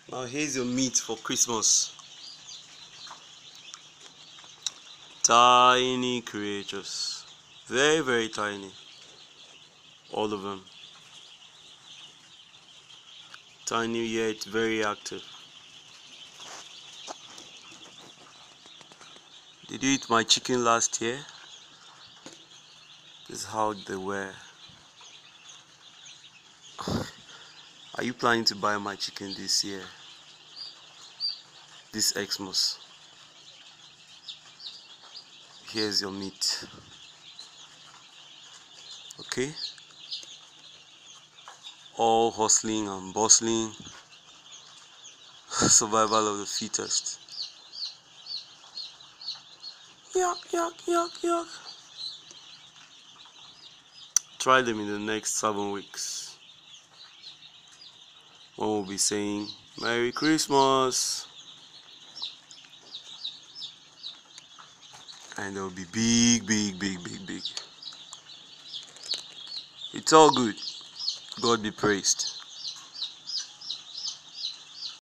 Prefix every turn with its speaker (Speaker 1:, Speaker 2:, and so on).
Speaker 1: Now here's your meat for Christmas. Tiny creatures. Very, very tiny. All of them. Tiny yet very active. Did you eat my chicken last year? This is how they were. Are you planning to buy my chicken this year? This Xmas. Here's your meat. Okay? All hustling and bustling. Survival of the fittest. Yuck, yuck, yuck, yuck. Try them in the next 7 weeks. One will be saying, Merry Christmas. And they'll be big, big, big, big, big. It's all good. God be praised.